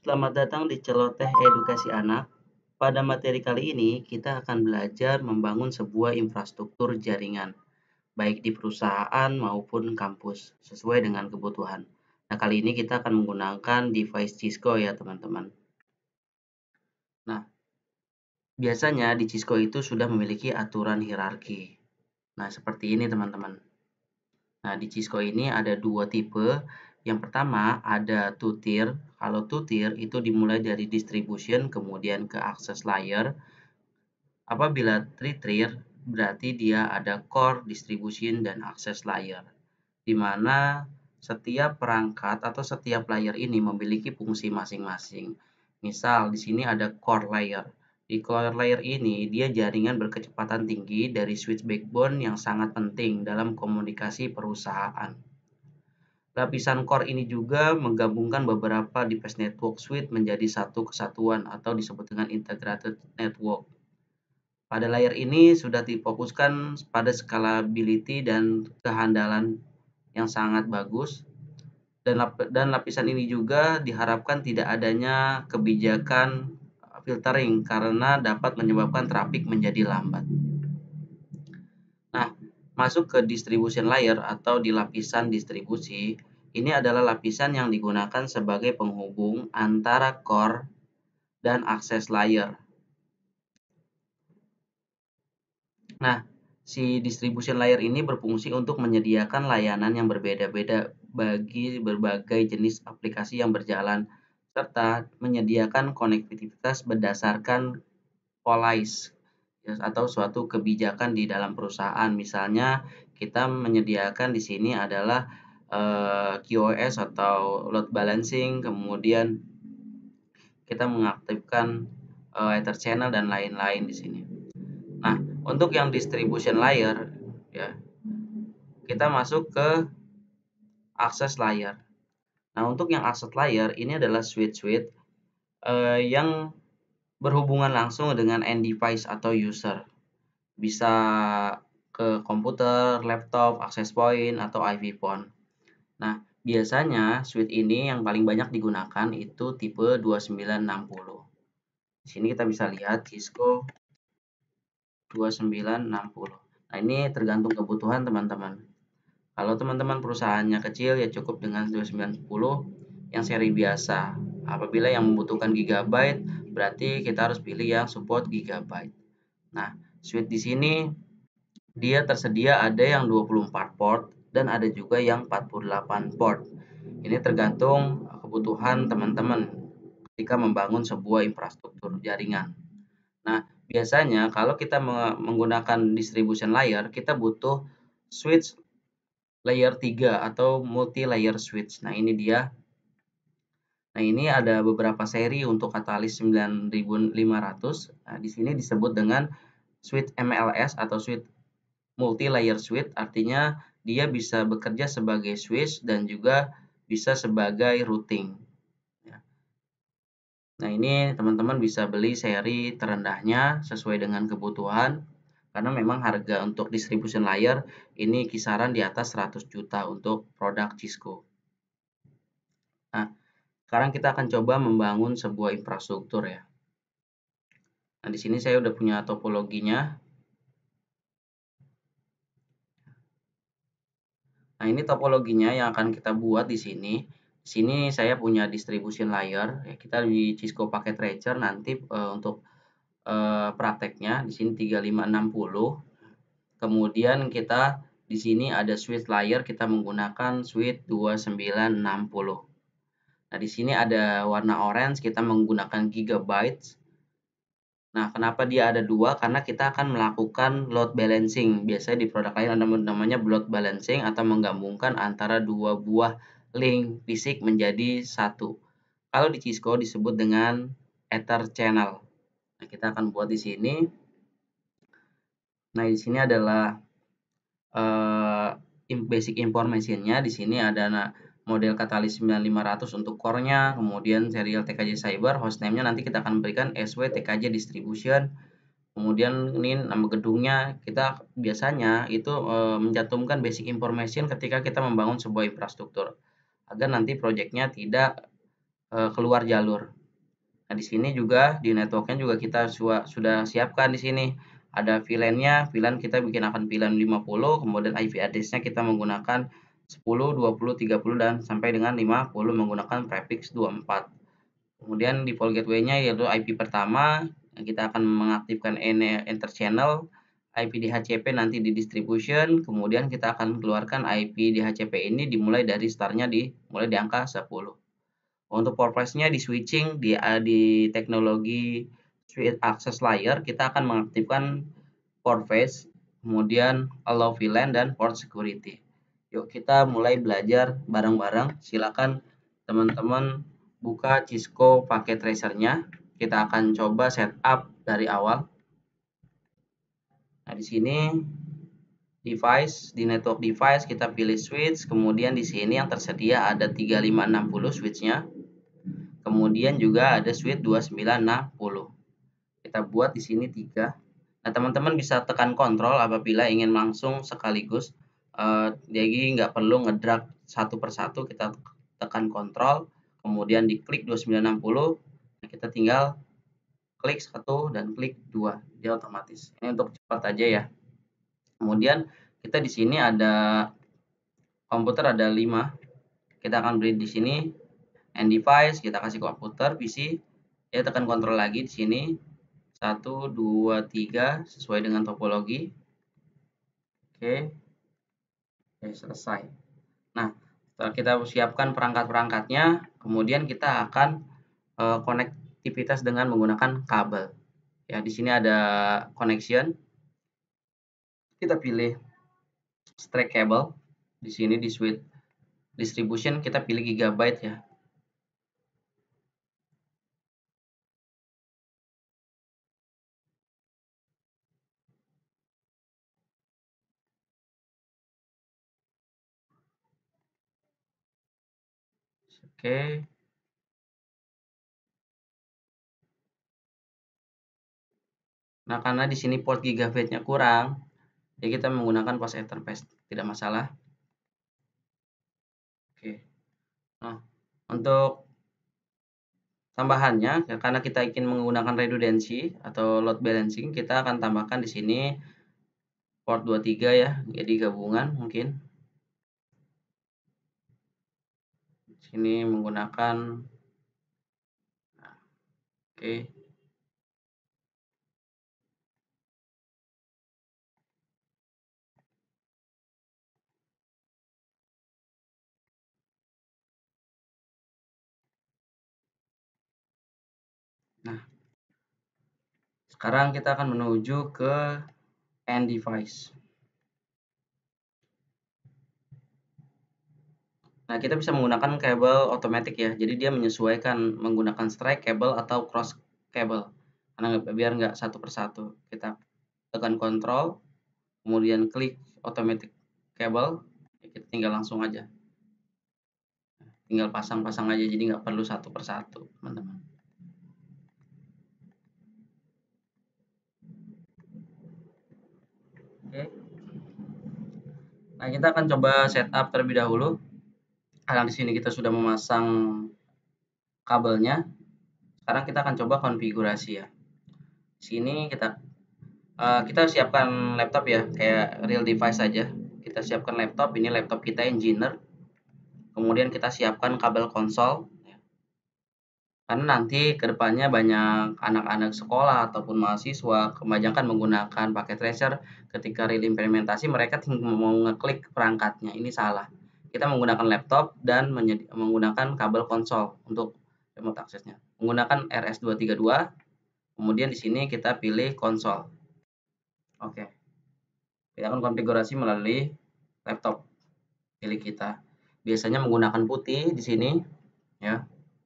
Selamat datang di Celoteh Edukasi Anak. Pada materi kali ini, kita akan belajar membangun sebuah infrastruktur jaringan, baik di perusahaan maupun kampus, sesuai dengan kebutuhan. Nah, kali ini kita akan menggunakan device Cisco ya, teman-teman. Nah, biasanya di Cisco itu sudah memiliki aturan hierarki. Nah, seperti ini, teman-teman. Nah, di Cisco ini ada dua tipe. Yang pertama ada two-tier. Kalau two-tier itu dimulai dari distribution, kemudian ke access layer. Apabila three-tier, berarti dia ada core, distribution, dan access layer. Di mana setiap perangkat atau setiap layer ini memiliki fungsi masing-masing. Misal, di sini ada core layer. Di core layer ini, dia jaringan berkecepatan tinggi dari switch backbone yang sangat penting dalam komunikasi perusahaan. Lapisan core ini juga menggabungkan beberapa device network suite menjadi satu kesatuan atau disebut dengan integrated network. Pada layer ini sudah difokuskan pada scalability dan kehandalan yang sangat bagus, dan lapisan ini juga diharapkan tidak adanya kebijakan filtering karena dapat menyebabkan traffic menjadi lambat. Nah, masuk ke distribution layer atau di lapisan distribusi, ini adalah lapisan yang digunakan sebagai penghubung antara core dan access layer. Nah, si distribution layer ini berfungsi untuk menyediakan layanan yang berbeda-beda bagi berbagai jenis aplikasi yang berjalan, serta menyediakan konektivitas berdasarkan policy atau suatu kebijakan di dalam perusahaan. Misalnya, kita menyediakan di sini adalah QoS atau load balancing, kemudian kita mengaktifkan Ether channel dan lain-lain di sini. Nah, untuk yang distribution layer ya, kita masuk ke access layer. Nah, untuk yang access layer ini adalah switch-switch yang berhubungan langsung dengan end device atau user. Bisa ke komputer, laptop, access point, atau IV phone. Nah, biasanya switch ini yang paling banyak digunakan itu tipe 2960. Di sini kita bisa lihat Cisco 2960. Nah, ini tergantung kebutuhan teman-teman. Kalau teman-teman perusahaannya kecil ya cukup dengan 2910 yang seri biasa. Apabila yang membutuhkan gigabyte, berarti kita harus pilih yang support gigabyte. Nah, switch di sini dia tersedia ada yang 24 port dan ada juga yang 48 port. Ini tergantung kebutuhan teman-teman ketika membangun sebuah infrastruktur jaringan. Nah, biasanya kalau kita menggunakan distribution layer, kita butuh switch layer 3 atau multi layer switch. Nah, ini dia. Nah, ini ada beberapa seri untuk Catalyst 9500. Nah, di sini disebut dengan switch MLS atau switch multi layer switch, artinya dia bisa bekerja sebagai switch dan juga bisa sebagai routing. Ya. Nah, ini teman-teman bisa beli seri terendahnya sesuai dengan kebutuhan. Karena memang harga untuk distribution layer ini kisaran di atas 100 juta untuk produk Cisco. Nah, sekarang kita akan coba membangun sebuah infrastruktur ya. Nah, di sini saya udah punya topologinya. Nah, ini topologinya yang akan kita buat di sini. Di sini saya punya distribution layer. Ya, kita di Cisco Packet Tracer nanti untuk prakteknya di sini 3560. Kemudian kita di sini ada switch layer, kita menggunakan switch 2960. Nah, di sini ada warna orange, kita menggunakan gigabytes. Nah, kenapa dia ada dua? Karena kita akan melakukan load balancing. Biasanya di produk lain ada namanya load balancing atau menggabungkan antara dua buah link fisik menjadi satu. Kalau di Cisco disebut dengan Ether channel. Nah, kita akan buat di sini. Nah, di sini adalah basic information-nya. Di sini ada model Catalyst 9500 untuk core-nya, kemudian serial TKJ Cyber, hostname-nya nanti kita akan berikan SW TKJ Distribution. Kemudian ini nama gedungnya, kita biasanya itu mencantumkan basic information ketika kita membangun sebuah infrastruktur agar nanti proyeknya tidak keluar jalur. Nah, di sini juga di networknya juga kita sudah siapkan di sini. Ada VLAN-nya, VLAN kita bikin akan VLAN 50, kemudian IP address-nya kita menggunakan 10, 20, 30 dan sampai dengan 50 menggunakan prefix 24. Kemudian default gateway-nya yaitu IP pertama, kita akan mengaktifkan enter channel, IP DHCP nanti di distribution, kemudian kita akan keluarkan IP DHCP ini dimulai dari start-nya dimulai di angka 10. Untuk purpose-nya di switching di teknologi switch access layer kita akan mengaktifkan port face, kemudian allow VLAN dan port security. Yuk kita mulai belajar bareng-bareng. Silakan teman-teman buka Cisco paket tracer-nya. Kita akan coba setup dari awal. Nah, di sini device, di network device kita pilih switch, kemudian di sini yang tersedia ada 3560 switch-nya. Kemudian juga ada switch 2960. Kita buat di sini 3. Nah, teman-teman bisa tekan kontrol apabila ingin langsung sekaligus. Jadi nggak perlu ngedrag satu persatu, kita tekan kontrol, kemudian diklik 2960. Nah, kita tinggal klik 1 dan klik 2, dia otomatis. Ini untuk cepat aja ya. Kemudian kita di sini ada komputer ada 5. Kita akan beri di sini end device, kita kasih komputer PC, ya tekan kontrol lagi di sini 1 2 3 sesuai dengan topologi. Oke, selesai. Nah, setelah kita siapkan perangkat-perangkatnya, kemudian kita akan konektivitas dengan menggunakan kabel. Ya, di sini ada connection. Kita pilih straight cable. Di sini di switch distribution kita pilih gigabyte ya. Oke. Nah, karena di sini port gigabyte-nya kurang, jadi kita menggunakan post etherpath, tidak masalah. Oke. Nah, untuk tambahannya, karena kita ingin menggunakan redundancy atau load balancing, kita akan tambahkan di sini port 23 ya, jadi gabungan mungkin. Di sini menggunakan oke. Nah, sekarang kita akan menuju ke end device. Nah, kita bisa menggunakan kabel otomatis ya. Jadi dia menyesuaikan menggunakan straight cable atau cross cable. Karena biar nggak satu persatu. Kita tekan kontrol, kemudian klik automatic cable, kita tinggal langsung aja. Tinggal pasang-pasang aja, jadi nggak perlu satu persatu, teman-teman. Oke. Nah, kita akan coba setup terlebih dahulu. Karena di sini kita sudah memasang kabelnya. Sekarang kita akan coba konfigurasi ya. Di sini kita siapkan laptop ya, kayak real device saja. Kita siapkan laptop, ini laptop kita Engineer. Kemudian kita siapkan kabel konsol. Karena nanti kedepannya banyak anak-anak sekolah ataupun mahasiswa kebanyakan menggunakan paket tracer, ketika real implementasi mereka tinggal mau ngeklik perangkatnya, ini salah. Kita menggunakan laptop dan menggunakan kabel konsol untuk remote aksesnya. Menggunakan RS232, kemudian di sini kita pilih konsol. Oke. Kita akan konfigurasi melalui laptop pilih kita. Biasanya menggunakan putih di sini ya.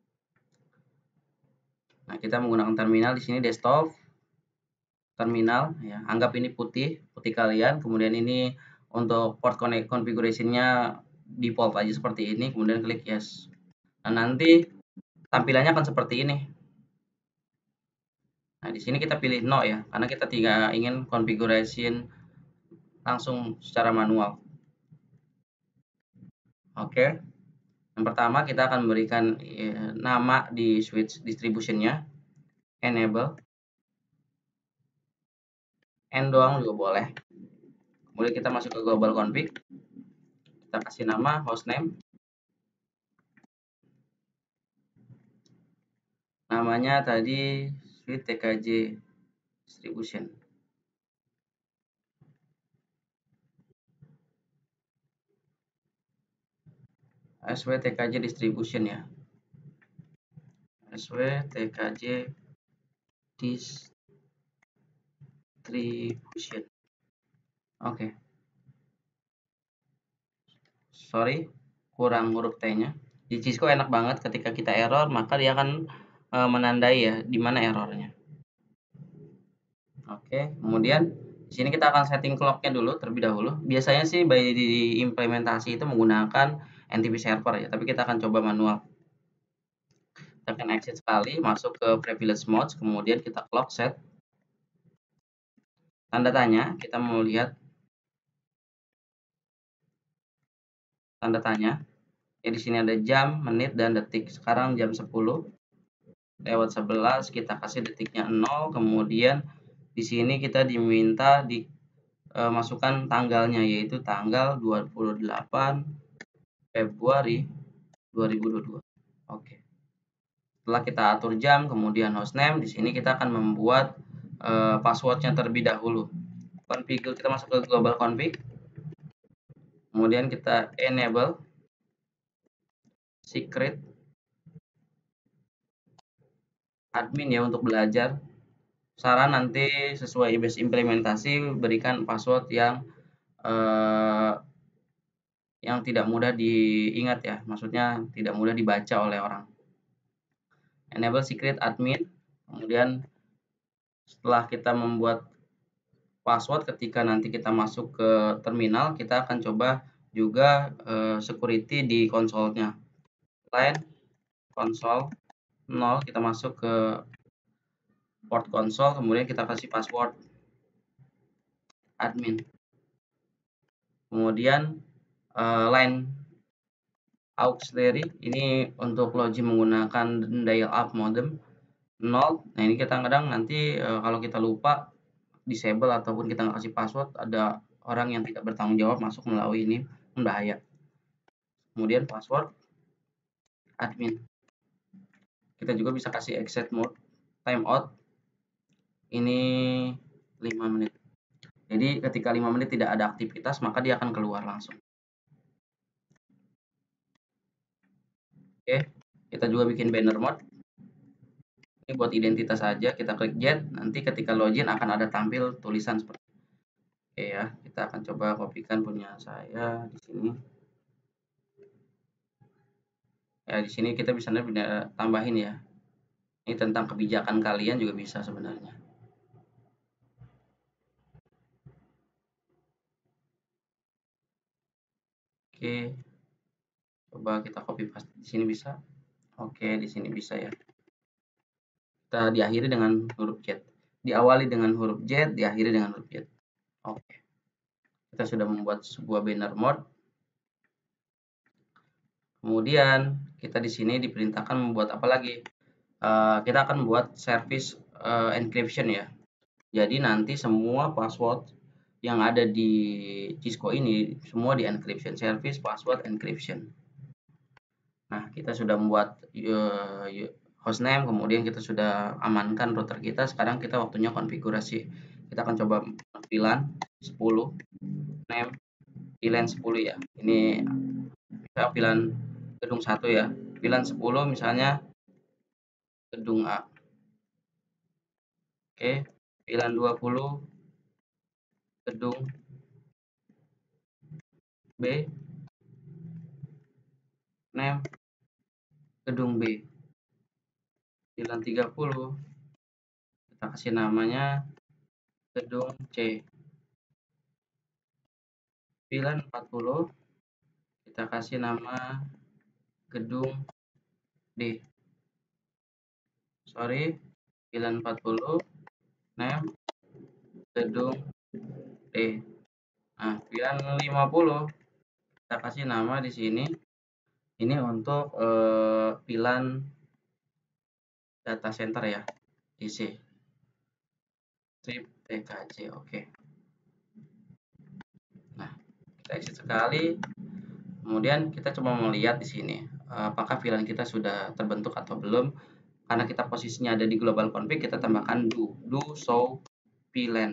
Nah, kita menggunakan terminal di sini desktop terminal ya. Anggap ini putih kalian, kemudian ini untuk port configuration-nya default aja seperti ini, kemudian klik yes. Nah, nanti tampilannya akan seperti ini. Nah, di sini kita pilih no ya, karena kita tidak ingin configuration langsung secara manual. Oke. Yang pertama kita akan memberikan nama di switch distributionnya, enable, n doang juga boleh. Kemudian kita masuk ke global config, kita kasih nama hostname, namanya tadi switch tkj distribution. swtkj distribution ya, swtkj distribution. Oke. Sorry, kurang huruf T-nya. Di Cisco enak banget ketika kita error, maka dia akan menandai ya di mana errornya. Oke, kemudian di sini kita akan setting clock-nya dulu terlebih dahulu. Biasanya sih by di implementasi itu menggunakan NTP server ya, tapi kita akan coba manual. Kita akan exit sekali, masuk ke privilege mode, kemudian kita clock set. Tanda tanya, kita mau lihat tanda tanya. Ya, di sini ada jam, menit, dan detik. Sekarang jam 10:11, kita kasih detiknya 0, kemudian di sini kita diminta masukkan tanggalnya, yaitu tanggal 28 Februari 2022. Oke. Setelah kita atur jam, kemudian hostname, di sini kita akan membuat passwordnya terlebih dahulu. Configure, kita masuk ke global config, kemudian kita enable secret admin ya untuk belajar. Saran nanti sesuai base implementasi berikan password yang tidak mudah diingat ya, maksudnya tidak mudah dibaca oleh orang. Enable secret admin, kemudian setelah kita membuat password, ketika nanti kita masuk ke terminal, kita akan coba juga security di konsolnya. Line konsol 0, kita masuk ke port konsol, kemudian kita kasih password admin. Kemudian line auxiliary ini untuk login menggunakan dial up modem 0. Nah, ini kita kadang nanti kalau kita lupa disable ataupun kita nggak kasih password, ada orang yang tidak bertanggung jawab masuk melalui ini, membahaya. Kemudian password admin. Kita juga bisa kasih exit mode, timeout. Ini 5 menit. Jadi ketika 5 menit tidak ada aktivitas, maka dia akan keluar langsung. Oke, kita juga bikin banner mode. Ini buat identitas saja, kita klik jet, nanti ketika login akan ada tampil tulisan seperti ini. Oke ya, kita akan coba kopikan punya saya di sini. Ya, di sini kita bisa tambahin ya. Ini tentang kebijakan kalian juga bisa sebenarnya. Oke. Coba kita copy paste di sini bisa. Oke, di sini bisa ya. Kita diakhiri dengan huruf Z. Diawali dengan huruf Z, diakhiri dengan huruf Z. Oke. Kita sudah membuat sebuah banner mode. Kemudian kita di sini diperintahkan membuat apa lagi? Kita akan membuat service encryption ya. Jadi nanti semua password yang ada di Cisco ini semua di encryption, service password encryption. Nah, kita sudah membuat hostname, kemudian kita sudah amankan router kita. Sekarang kita waktunya konfigurasi. Kita akan coba VLAN 10, name VLAN 10 ya. Ini misalnya VLAN gedung 1 ya. VLAN 10 misalnya gedung A. Oke, VLAN 20 gedung B. Name gedung B. VLAN 30 kita kasih namanya gedung C. VLAN 40 kita kasih nama gedung D. Sorry, VLAN 40 name gedung D. Nah, VLAN 50 kita kasih nama di sini Ini untuk VLAN data center ya, DC strip TKJ. Oke. Nah, kita exit sekali. Kemudian kita coba melihat di sini apakah VLAN kita sudah terbentuk atau belum. Karena kita posisinya ada di global config, kita tambahkan do show VLAN.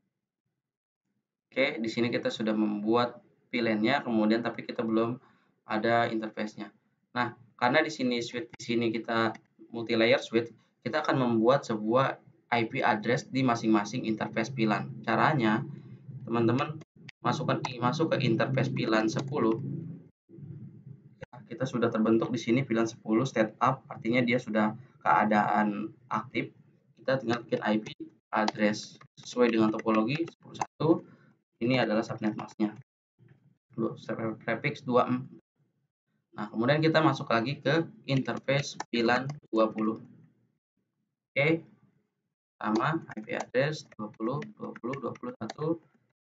Oke, di sini kita sudah membuat VLAN-nya, kemudian tapi kita belum ada interface-nya. Nah, karena di sini switch di sini kita multi layer switch, kita akan membuat sebuah IP address di masing-masing interface VLAN. Caranya, teman-teman masuk ke interface VLAN 10. Kita sudah terbentuk di sini VLAN 10 state up, artinya dia sudah keadaan aktif. Kita tinggal bikin IP address sesuai dengan topologi 10.1. Ini adalah subnet masknya. Prefix 24. Nah, kemudian kita masuk lagi ke interface VLAN 20. Oke, sama IP address 20 20 21.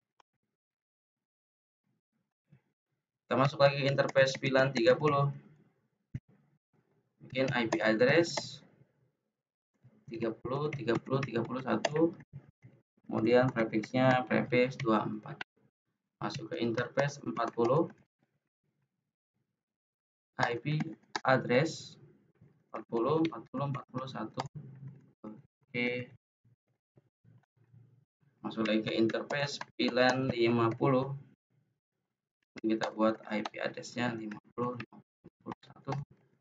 Kita masuk lagi ke interface VLAN 30. Bikin IP address 30 30 31. Kemudian prefixnya prefix 24. Masuk ke interface 40, IP address 40 40 41. Oke, masuk lagi ke interface VLAN 50. Kita buat IP address-nya 50 51.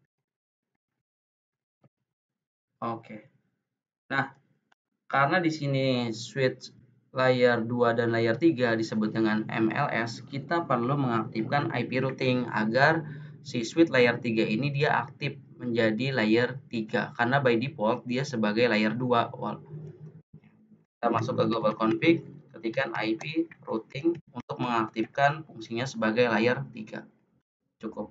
Oke. Nah, karena di sini switch layer 2 dan layer 3 disebut dengan MLS, kita perlu mengaktifkan IP routing agar si switch layer 3 ini dia aktif menjadi layer 3 karena by default dia sebagai layer 2. Kita masuk ke global config, ketikkan IP routing untuk mengaktifkan fungsinya sebagai layer 3. Cukup.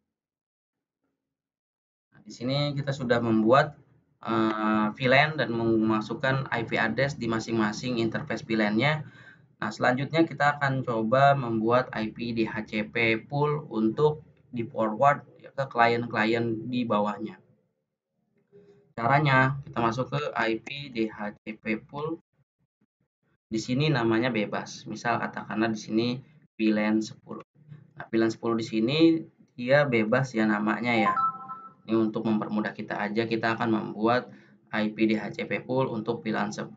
Nah, di sini kita sudah membuat VLAN dan memasukkan IP address di masing-masing interface VLAN-nya. Nah, selanjutnya kita akan coba membuat IP DHCP pool untuk di forward ke klien-klien di bawahnya. Caranya, kita masuk ke IP DHCP pool. Di sini namanya bebas. Misal katakanlah di sini VLAN 10. Nah, VLAN 10 di sini dia bebas ya namanya ya. Ini untuk mempermudah kita aja, kita akan membuat IP DHCP pool untuk VLAN 10.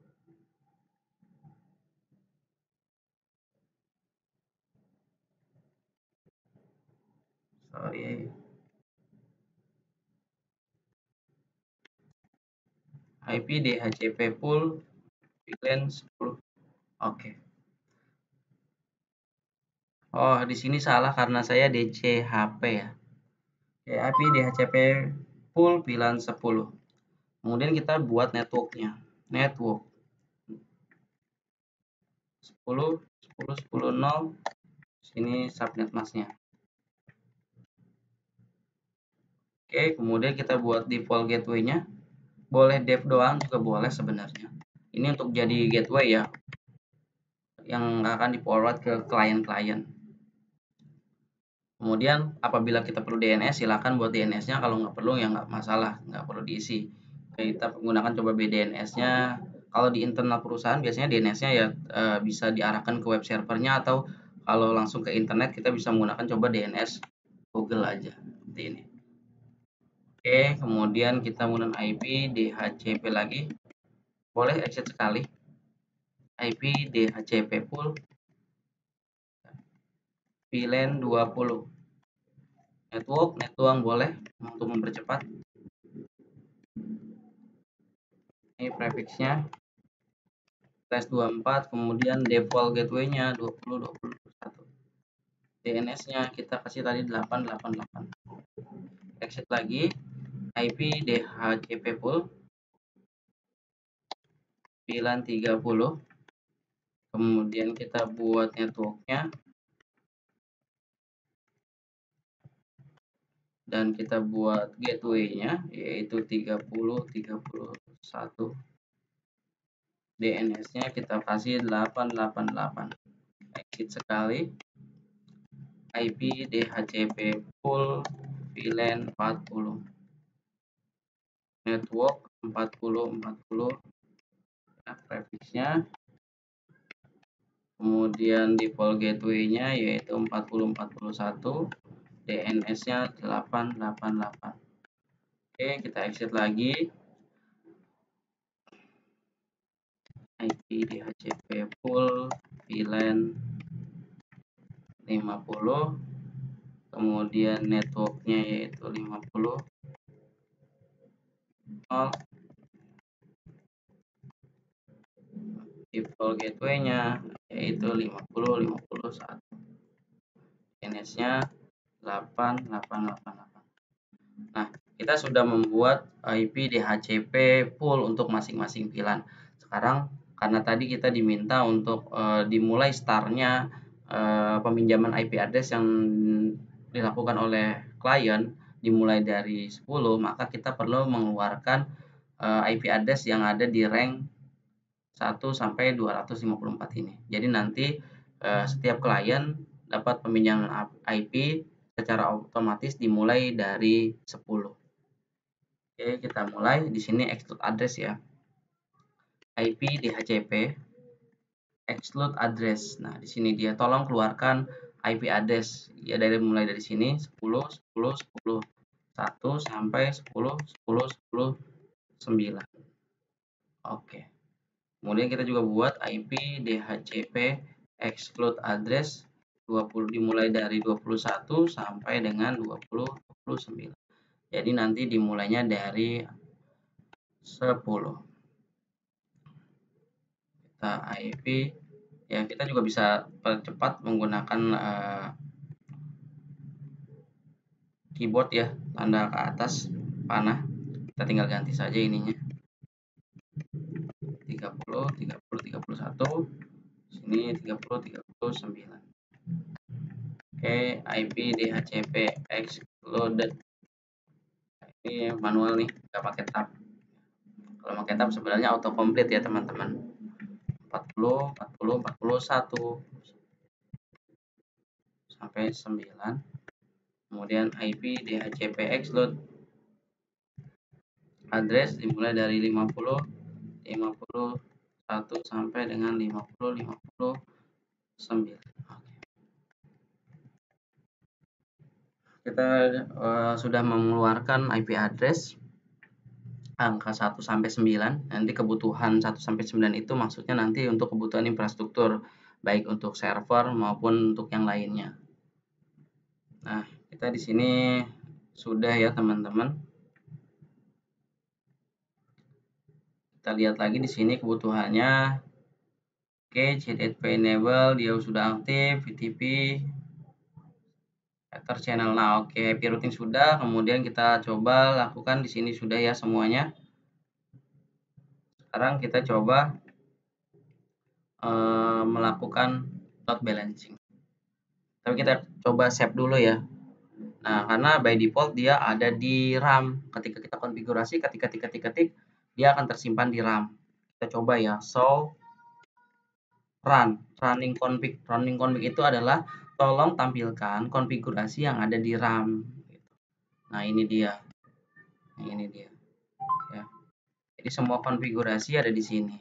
Sorry. IP DHCP pool VLAN 10. Oke. Oh, di sini salah karena saya DCHP ya. Oke, IP DHCP pool VLAN 10. Kemudian kita buat networknya. Network 10 10 10 0. Sini subnet masknya. Oke, kemudian kita buat default gateway-nya. Boleh dev doang juga boleh sebenarnya. Ini untuk jadi gateway ya, yang akan di forward ke klien-klien. Kemudian apabila kita perlu DNS, silakan buat DNS-nya. Kalau nggak perlu ya nggak masalah, nggak perlu diisi. Kita menggunakan coba BDNS-nya. Kalau di internal perusahaan biasanya DNS-nya ya bisa diarahkan ke web servernya, atau kalau langsung ke internet kita bisa menggunakan coba DNS Google aja seperti ini. Oke, kemudian kita menggunakan IP DHCP lagi. Boleh exit sekali. IP DHCP pool VLAN 20. Network boleh untuk mempercepat. Ini prefixnya tes 24, kemudian default gateway-nya 20 20 21. DNS-nya kita kasih tadi 888. Exit lagi. IP DHCP pool VLAN 30. Kemudian kita buat networknya dan kita buat gateway-nya yaitu 30 31. DNS-nya kita kasih 888. Exit sekali. IP DHCP pool VLAN 40, network 4040, nah, prefixnya, kemudian default gateway-nya yaitu 4041, DNS-nya 888. Oke, kita exit lagi. IP DHCP pool VLAN 50, kemudian networknya yaitu 50, default gateway-nya yaitu 5051, DNS-nya 8888. Nah, kita sudah membuat IP DHCP pool untuk masing-masing VLAN. Sekarang karena tadi kita diminta untuk dimulai start-nya peminjaman IP address yang dilakukan oleh klien dimulai dari 10, maka kita perlu mengeluarkan IP address yang ada di rank 1 sampai 254 ini. Jadi nanti setiap klien dapat peminjaman IP secara otomatis dimulai dari 10. Oke, kita mulai. Di sini exclude address ya. IP DHCP exclude address. Nah, di sini dia tolong keluarkan IP address ya, dari mulai dari sini 10 10 10 1 sampai 10 10 10 9. Oke. Kemudian kita juga buat IP DHCP exclude address 20 dimulai dari 21 sampai dengan 29. Jadi nanti dimulainya dari 10. Kita IP ya, kita juga bisa percepat menggunakan keyboard ya, tanda ke atas panah. Kita tinggal ganti saja ininya. 30 30 31, sini 30 39. Oke, IP DHCP excluded. Ini manual nih, nggak pakai tab. Kalau pakai tab sebenarnya auto complete ya teman-teman. 40 40 41 sampai 9. Kemudian IP DHCP exclude address dimulai dari 50 51 sampai dengan 50 59. Kita sudah mengeluarkan IP address angka 1 sampai 9. Nanti kebutuhan 1 sampai 9 itu maksudnya nanti untuk kebutuhan infrastruktur, baik untuk server maupun untuk yang lainnya. Nah, kita di sini sudah ya teman-teman. Kita lihat lagi di sini kebutuhannya. Oke, CDP enable dia sudah aktif, VTP Ether channel. Nah, oke, IP routing sudah. Kemudian kita coba lakukan di sini sudah ya semuanya. Sekarang kita coba melakukan load balancing. Tapi kita coba save dulu ya. Nah, karena by default dia ada di RAM. Ketika kita konfigurasi, ketika ketik dia akan tersimpan di RAM. Kita coba ya, show running config itu adalah tolong tampilkan konfigurasi yang ada di RAM. Nah, ini dia. Ya. Jadi semua konfigurasi ada di sini.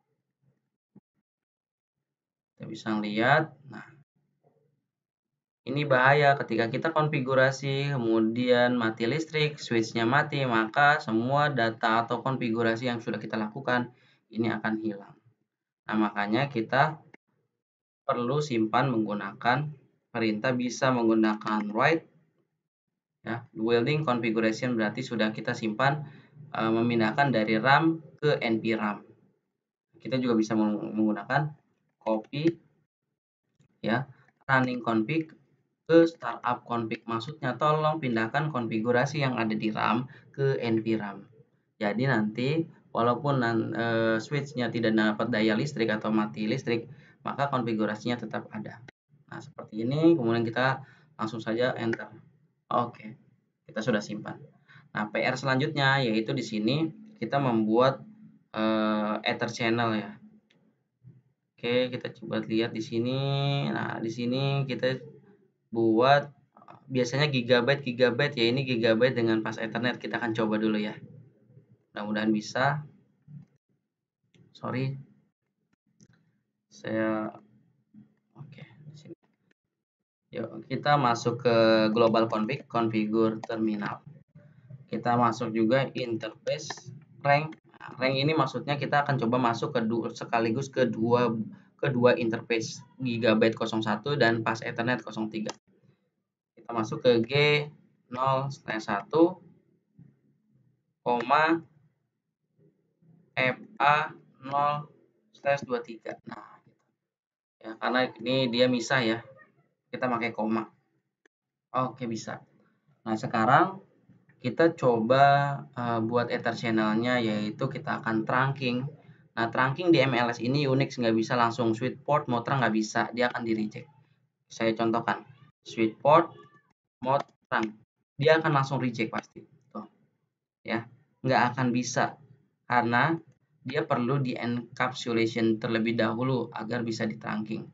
Kita bisa lihat. Nah, ini bahaya ketika kita konfigurasi kemudian mati listrik, switchnya mati, maka semua data atau konfigurasi yang sudah kita lakukan ini akan hilang. Nah, makanya kita perlu simpan menggunakan perintah bisa menggunakan write ya, building configuration berarti sudah kita simpan memindahkan dari RAM ke NVRAM. Kita juga bisa menggunakan copy ya, running config ke startup config. Maksudnya tolong pindahkan konfigurasi yang ada di RAM ke NVRAM. Jadi nanti walaupun switchnya tidak dapat daya listrik atau mati listrik, maka konfigurasinya tetap ada. Nah, seperti ini. Kemudian kita langsung saja enter. Oke, kita sudah simpan. Nah, PR selanjutnya yaitu di sini kita membuat Ether channel ya. Oke, kita coba lihat di sini. Nah, di sini kita buat biasanya gigabyte ya, ini gigabyte dengan pas Ethernet. Kita akan coba dulu ya. Mudah-mudahan bisa. Sorry. Saya oke, di sini. Yuk, kita masuk ke global config, configure terminal. Kita masuk juga interface rank. Nah, rank ini maksudnya kita akan coba masuk sekaligus ke kedua interface, gigabyte 01 dan pas Ethernet 03. Kita masuk ke G0/1, FA0/23. Nah, ya, karena ini dia misah ya, kita pakai koma. Oke, bisa. Nah, sekarang kita coba buat ether channelnya, yaitu kita akan trunking. Nah, trunking di MLS ini Unix nggak bisa langsung switch port, mode trunk nggak bisa, dia akan di reject. Saya contohkan, switch port, mode trunk, dia akan langsung reject pasti. Tuh, ya, nggak akan bisa, karena dia perlu di encapsulation terlebih dahulu agar bisa di trunking.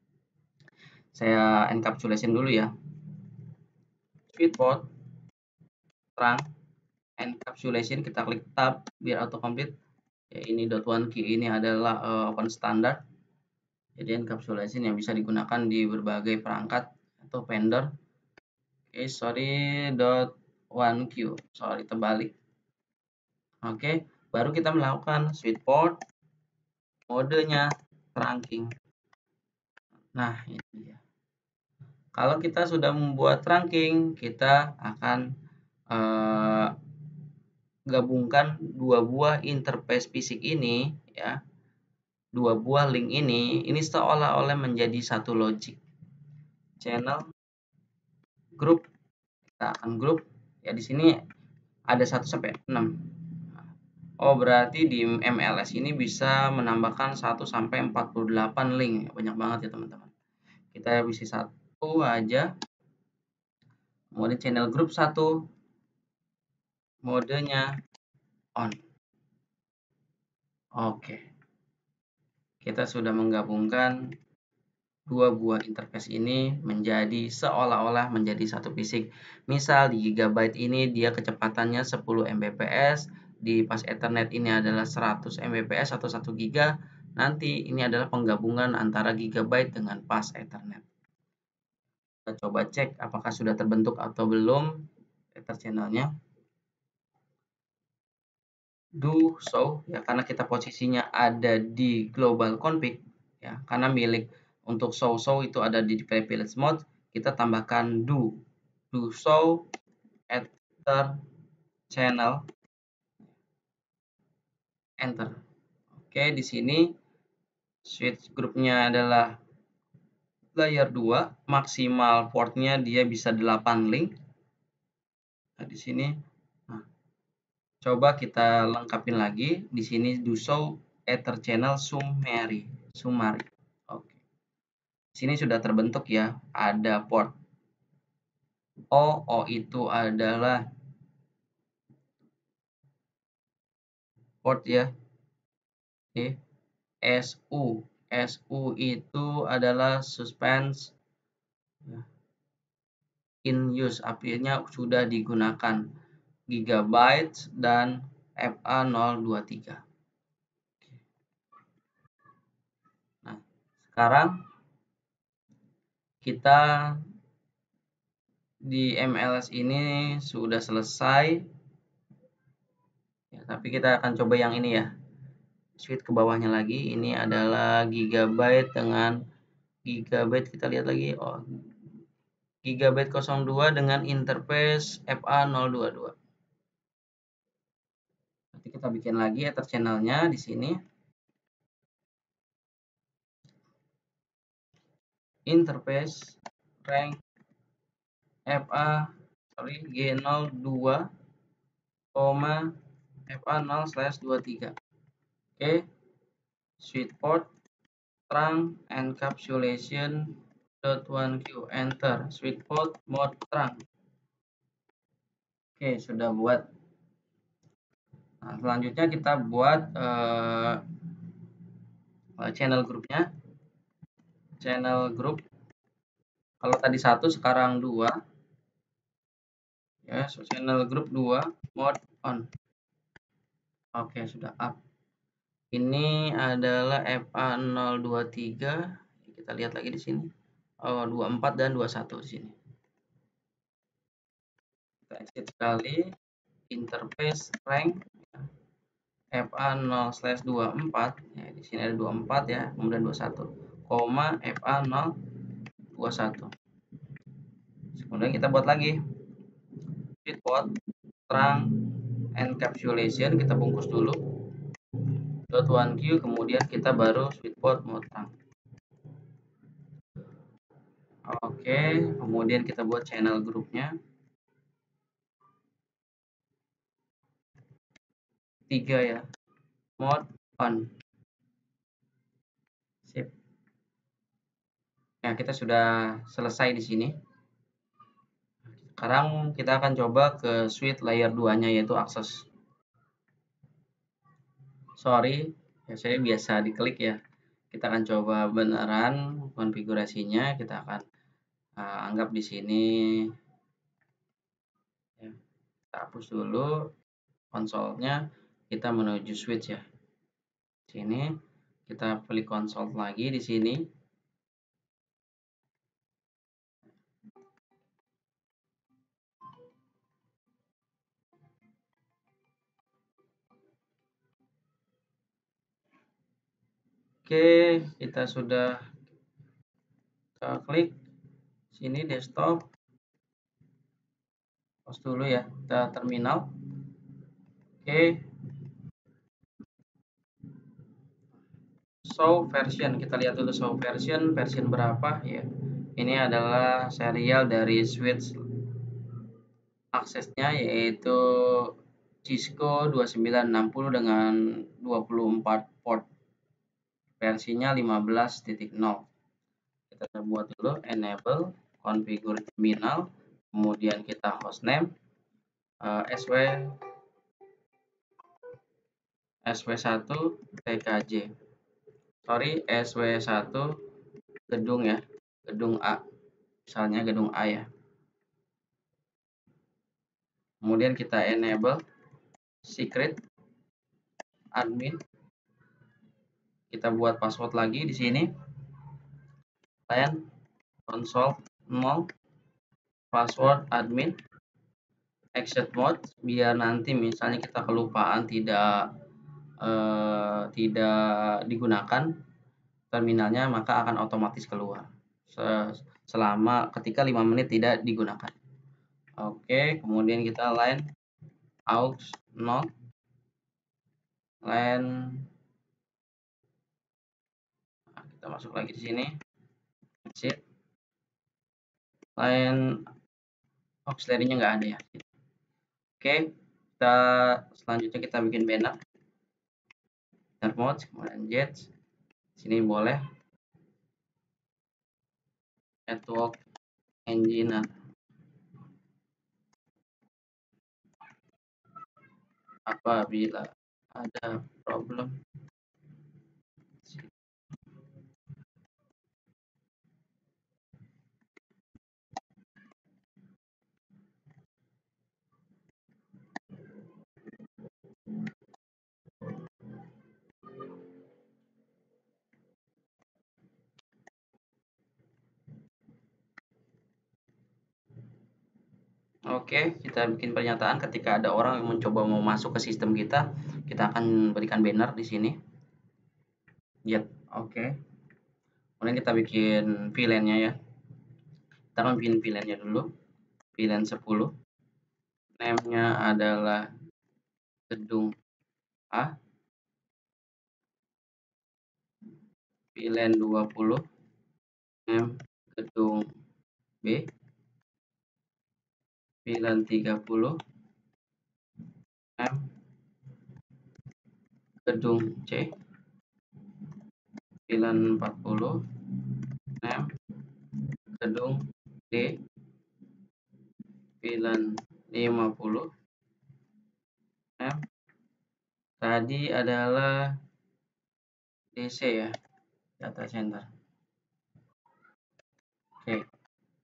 Saya encapsulation dulu ya. Switch port, trunk, encapsulation, kita klik tab biar auto complete. Ya, ini .1 key ini adalah open standard. Jadi encapsulation yang bisa digunakan di berbagai perangkat atau vendor. Oke, sorry, .1Q, sorry, terbalik. Oke, baru kita melakukan switch port, modenya trunking. Nah, ini dia. Kalau kita sudah membuat trunking, kita akan gabungkan dua buah interface fisik ini ya. Dua buah link ini seolah-olah menjadi satu logic. Channel grup, kita akan grup ya, di sini ada 1 sampai 6. Oh, berarti di MLS ini bisa menambahkan 1 sampai 48 link. Banyak banget ya, teman-teman. Kita bisa satu aja. Mode channel grup 1, modenya on. Oke. Kita sudah menggabungkan dua buah interface ini menjadi seolah-olah menjadi satu fisik. Misal di gigabyte ini dia kecepatannya 10 Mbps, di pas Ethernet ini adalah 100 Mbps atau 1 giga. Nanti ini adalah penggabungan antara gigabyte dengan pas Ethernet. Kita coba cek apakah sudah terbentuk atau belum Ether channelnya. Do so ya, karena kita posisinya ada di global config ya, karena milik untuk show itu ada di privilege mode, kita tambahkan do show ether channel, enter. Oke, di sini switch grupnya adalah layer 2, maksimal portnya dia bisa 8 link. Nah, di sini coba kita lengkapin lagi. Di sini do show ether channel summary. Oke. Sini sudah terbentuk ya, ada port O itu adalah port ya. Oke. SU itu adalah suspense in use, artinya sudah digunakan. Gigabyte dan FA023. Nah, sekarang kita di MLS ini sudah selesai ya, tapi kita akan coba yang ini ya, switch ke bawahnya lagi. Ini adalah gigabyte dengan gigabyte, kita lihat lagi. Oh, gigabyte 02 dengan interface FA022. Nanti kita bikin lagi ether channelnya di sini. Interface rank G02, FA0/23. Oke, switch port, trunk, encapsulation .1Q, enter, switch port, mode trunk. Oke, sudah buat. Nah, selanjutnya kita buat channel grupnya. Channel group Kalau tadi 1 sekarang 2 ya, channel group 2 mode on. Oke, sudah up. Ini adalah FA023. Kita lihat lagi di sini. Oh, 24 dan 21 di sini. Kita exit sekali. Interface rank FA0/24 ya, di sini ada 24 ya, kemudian 21, koma FA021. Kemudian kita buat lagi sweetpot terang encapsulation, kita bungkus dulu .1q, kemudian kita baru sweetpot mau terang. Oke, kemudian kita buat channel grupnya 3 ya, mode on. Sip. Nah, kita sudah selesai di sini. Sekarang kita akan coba ke suite layer 2-nya, yaitu akses. Sorry, ya saya biasa diklik ya. Kita akan coba beneran konfigurasinya. Kita akan anggap di sini ya. Kita hapus dulu konsolnya, kita menuju switch ya. Sini kita pilih konsol lagi di sini. Oke, kita sudah klik sini desktop. Pause dulu ya, kita terminal. Oke. Show version, kita lihat dulu show version berapa ya. Ini adalah serial dari switch aksesnya, yaitu Cisco 2960 dengan 24 port, versinya 15.0. Kita buat dulu enable configure terminal, kemudian kita hostname SW1 TKJ, sorry, SW1 gedung ya, gedung A, misalnya gedung A ya. Kemudian kita enable secret admin, kita buat password lagi di sini, client console 0 password admin exit mode, biar nanti misalnya kita kelupaan tidak digunakan terminalnya, maka akan otomatis keluar selama ketika 5 menit tidak digunakan. Oke, kemudian kita line aux 0, line, nah, kita masuk lagi di sini, exit, line auxiliary-nya nggak ada ya. Oke, kita selanjutnya kita bikin banner mode, kemudian jet, sini boleh network engineer. Apabila ada problem Oke, kita bikin pernyataan ketika ada orang yang mencoba mau masuk ke sistem kita akan berikan banner di sini. Jet, oke. Kemudian kita bikin VLAN-nya ya. Kita akan bikin VLAN-nya dulu. VLAN 10. Name-nya adalah gedung A. VLAN 20. Name gedung B. VLAN 30. Name gedung C. VLAN 40. Name gedung D. VLAN 50. Name tadi adalah DC ya, data center. Oke,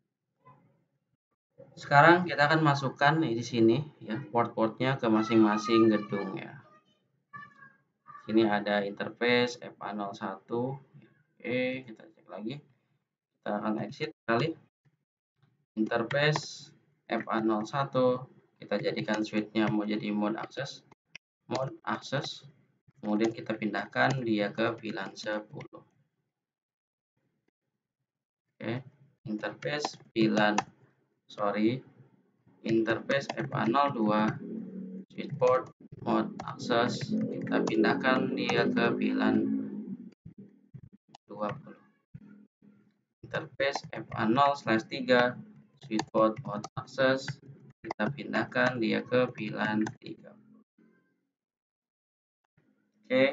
Sekarang kita akan masukkan di sini ya port-portnya ke masing-masing gedung ya. Sini ada interface FA01. Oke, kita cek lagi. Kita akan exit kali. Interface FA01 kita jadikan switch-nya mau jadi mode access. Kemudian kita pindahkan dia ke VLAN 10. Oke, interface interface FA02 switch port mode access kita pindahkan dia ke VLAN 20. Interface FA0/3 switch port mode access kita pindahkan dia ke VLAN 3. Oke,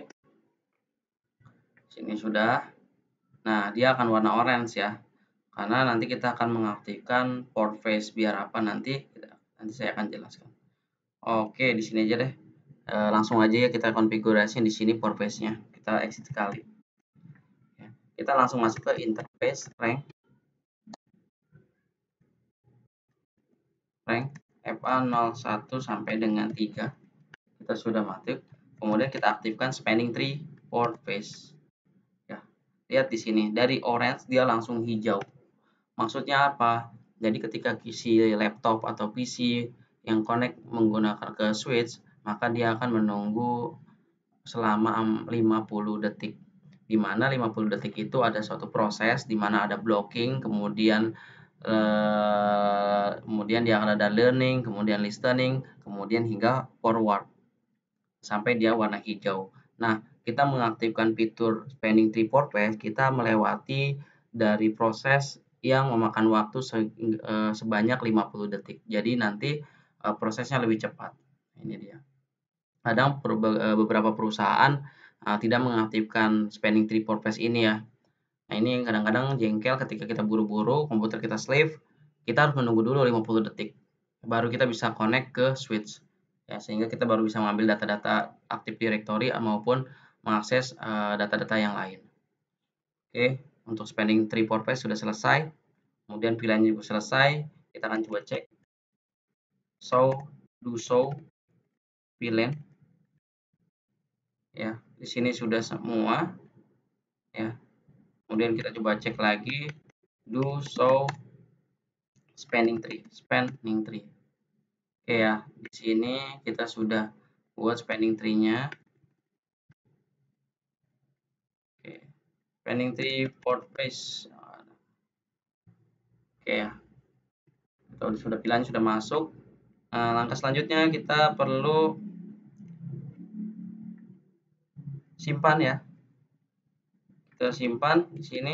sini sudah. Nah, dia akan warna orange ya, karena nanti kita akan mengaktifkan port face. Biar apa nanti saya akan jelaskan. Oke, di sini aja deh. Langsung aja ya kita konfigurasi di sini port face-nya. Kita exit sekali. Kita langsung masuk ke interface rank FA01 sampai dengan 3. Kita sudah masuk. Kemudian kita aktifkan spanning tree port face. Ya, lihat di sini dari orange dia langsung hijau. Maksudnya apa? Jadi ketika si laptop atau PC yang connect menggunakan ke switch, maka dia akan menunggu selama 50 detik. Di mana 50 detik itu ada suatu proses di mana ada blocking, kemudian dia akan ada learning, kemudian listening, kemudian hingga forward sampai dia warna hijau. Nah, kita mengaktifkan fitur spanning tree port face, kita melewati dari proses yang memakan waktu sebanyak 50 detik. Jadi nanti prosesnya lebih cepat. Ini dia. Kadang beberapa perusahaan tidak mengaktifkan spanning tree port face ini ya. Nah, ini kadang-kadang jengkel ketika kita buru-buru, komputer kita slave, kita harus menunggu dulu 50 detik. Baru kita bisa connect ke switch. Ya, sehingga kita baru bisa mengambil data-data Active Directory maupun mengakses data-data yang lain. Oke, untuk spanning tree port face sudah selesai. Kemudian pilihannya juga selesai. Kita akan coba cek. Show VLAN. Ya, di sini sudah semua. Ya. Kemudian kita coba cek lagi. Show spanning tree. Oke ya, di sini kita sudah buat spanning tree-nya. Oke, spanning tree port face. Oke ya, kalau sudah pilihan sudah masuk. Langkah selanjutnya kita perlu simpan ya. Kita simpan di sini.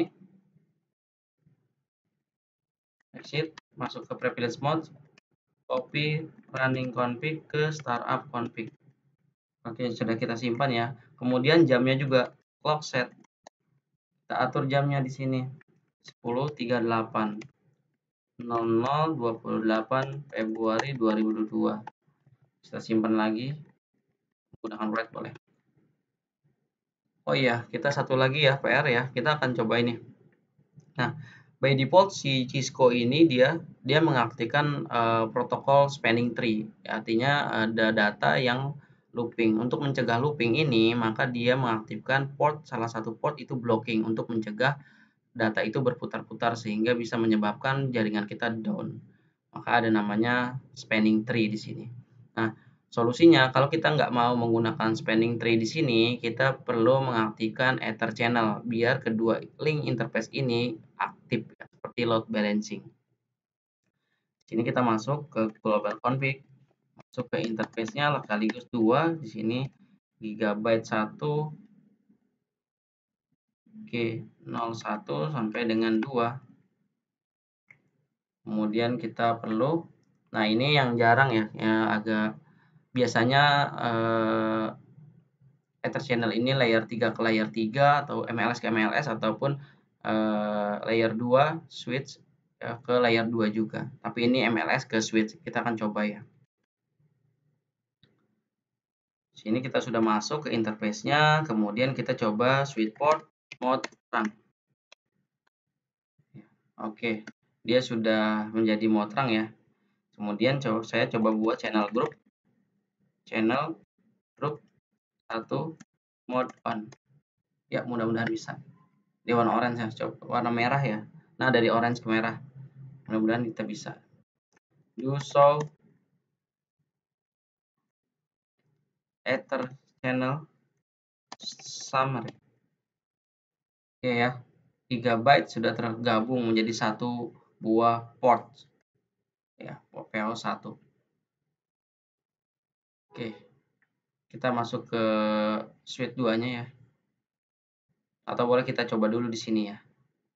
Exit, masuk ke privilege mode, copy running config ke startup config. Oke, sudah kita simpan ya. Kemudian jamnya juga clock set. Kita atur jamnya di sini 10.38 00.28 Februari 2022. Kita simpan lagi, menggunakan write boleh. Oh iya, kita satu lagi ya PR ya, kita akan coba ini. Nah, by default si Cisco ini dia mengaktifkan protokol spanning tree. Artinya ada data yang looping. Untuk mencegah looping ini, maka dia mengaktifkan salah satu port itu blocking untuk mencegah data itu berputar-putar sehingga bisa menyebabkan jaringan kita down. Maka ada namanya spanning tree di sini. Nah, solusinya kalau kita nggak mau menggunakan spanning tree di sini, kita perlu mengaktifkan Ether channel biar kedua link interface ini aktif seperti load balancing. Di sini kita masuk ke global config, masuk ke interface-nya sekaligus 2 di sini gigabyte 1 G01 sampai dengan 2. Kemudian kita perlu, nah ini yang jarang ya, agak biasanya Ether channel ini layer 3 ke layer 3 atau MLS ke MLS ataupun layer 2 switch ke layer 2 juga. Tapi ini MLS ke switch. Kita akan coba ya. Sini kita sudah masuk ke interface-nya, kemudian kita coba switch port mode terang. Oke, dia sudah menjadi mode terang ya. Kemudian saya coba buat channel group 1 mode on. Ya, mudah-mudahan bisa. Dia warna orange ya, coba warna merah ya. Nah, dari orange ke merah. Mudah-mudahan kita bisa. Do show ether channel summary. Oke ya. Gigabyte sudah tergabung menjadi satu buah port ya, PO1. Oke, kita masuk ke suite 2-nya ya. Atau boleh kita coba dulu di sini ya.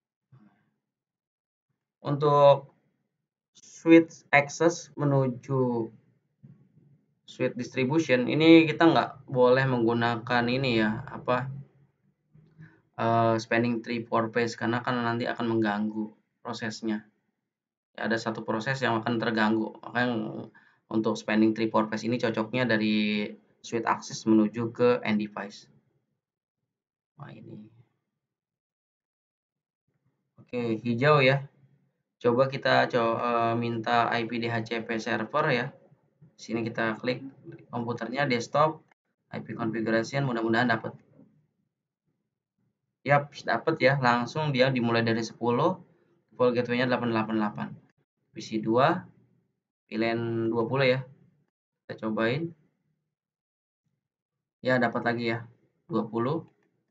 Untuk switch access menuju switch distribution ini kita nggak boleh menggunakan ini ya, spanning tree for phase karena kan nanti akan mengganggu prosesnya. Ada satu proses yang akan terganggu. Makanya untuk spanning tree for phase ini cocoknya dari switch access menuju ke end device. Wah, ini. Oke, hijau ya. Coba kita minta IP DHCP server ya. Sini kita klik komputernya desktop, IP configuration, mudah-mudahan dapat. Yap, dapat ya. Langsung dia dimulai dari 10, default gateway-nya 888. PC 2, VLAN 20 ya. Kita cobain. Ya, dapat lagi ya. 20.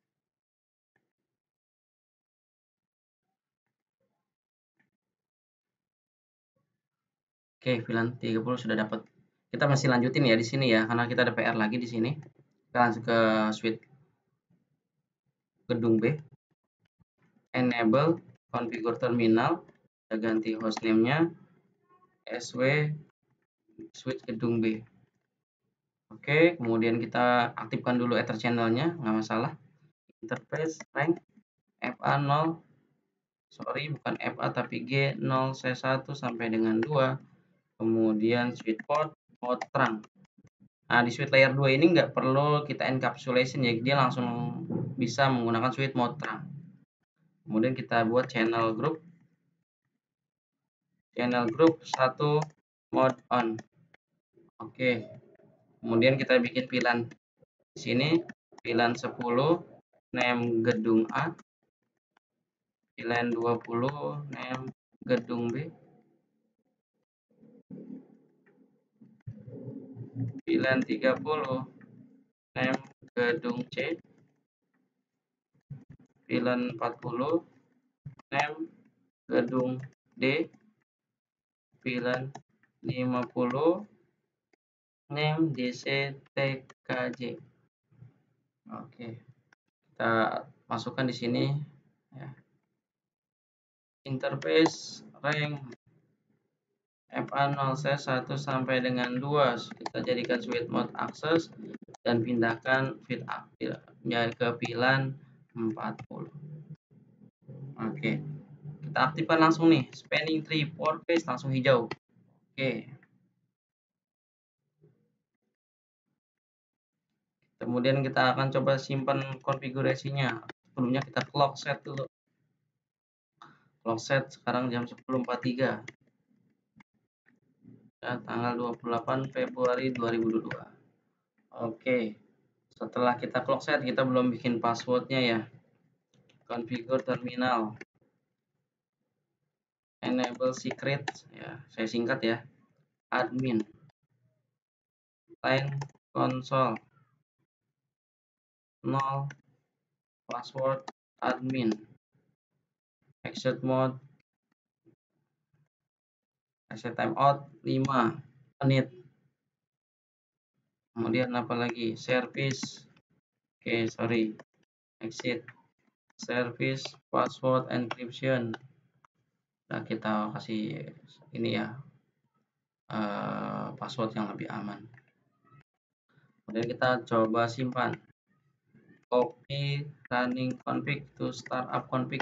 Oke, VLAN 30 sudah dapat. Kita masih lanjutin ya di sini ya, karena kita ada PR lagi di sini. Kita langsung ke suite gedung B. Enable configure terminal. Kita ganti hostname-nya SW switch gedung B. Oke, kemudian kita aktifkan dulu ether channel-nya, nggak masalah. Interface rank FA0, sorry bukan FA tapi G0 C1 sampai dengan 2. Kemudian switch port mode terang. Nah, di switch layer 2 ini nggak perlu kita encapsulation ya, dia langsung bisa menggunakan switch mode terang. Kemudian kita buat channel group 1 mode on. Oke, kemudian kita bikin VLAN di sini, VLAN 10 name gedung A, VLAN 20 name gedung B, VLAN 30 name gedung C, VLAN 40 name gedung D, VLAN 50 name DCTKJ. Oke, kita masukkan di sini ya. Interface rank FA0C1 sampai dengan 2 kita jadikan switch mode access dan pindahkan feed ke VLAN 40. Oke, kita aktifkan langsung nih spanning tree for phase, langsung hijau. Oke, kemudian kita akan coba simpan konfigurasinya. Sebelumnya kita clock set dulu. Clock set sekarang jam 10.43 ya, tanggal 28 Februari 2022. Oke, setelah kita clock set kita belum bikin passwordnya ya. Configure terminal, enable secret ya, saya singkat ya, admin, line console 0, password admin, exit mode, exit timeout 5 menit. Kemudian apa lagi, service, oke sorry, exit service password encryption. Nah, kita kasih ini ya, password yang lebih aman. Kemudian kita coba simpan, copy running config to startup config.